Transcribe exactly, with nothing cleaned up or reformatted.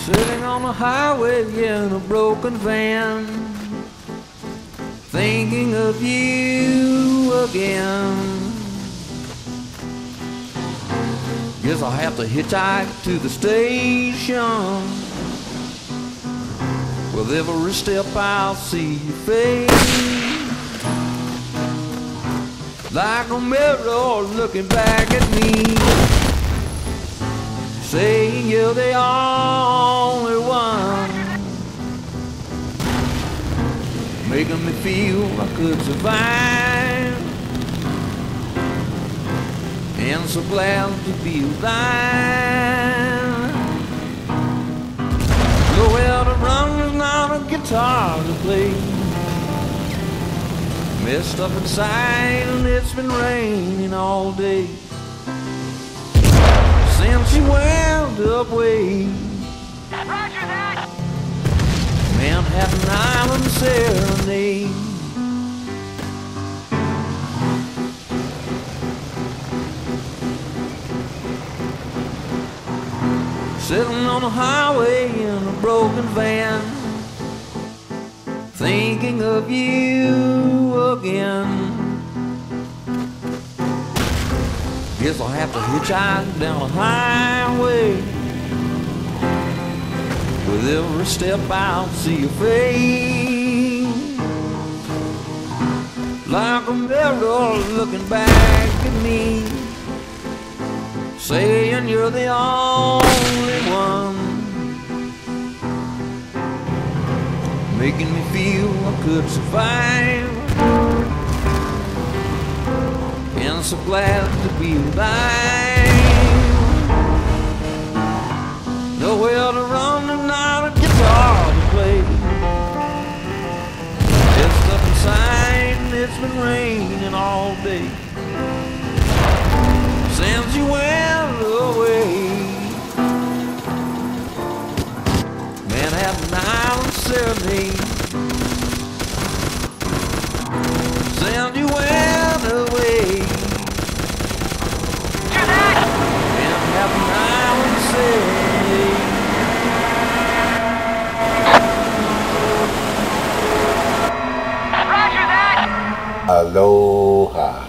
Sitting on the highway in a broken van, thinking of you again. Guess I'll have to hitchhike to the station. With every step I'll see your face, like a mirror looking back at me, saying you're the only one, making me feel I could survive, and so glad to be alive. Nowhere to run, there's not a guitar to play, messed up inside and it's been raining all day since you went away. Roger that! Manhattan Island Serenade. Sitting on the highway in a broken van, thinking of you again. Guess I'll have to hitchhike down the highway. With every step I'll see your face, like a mirror looking back at me, saying you're the only one, making me feel I could survive, and so glad to be alive. Nowhere to run and not a guitar to play, it's stuck inside and it's been raining all day since you went away. Manhattan Island Serenade. Since you went away. Manhattan Island Serenade. Roger that! Aloha.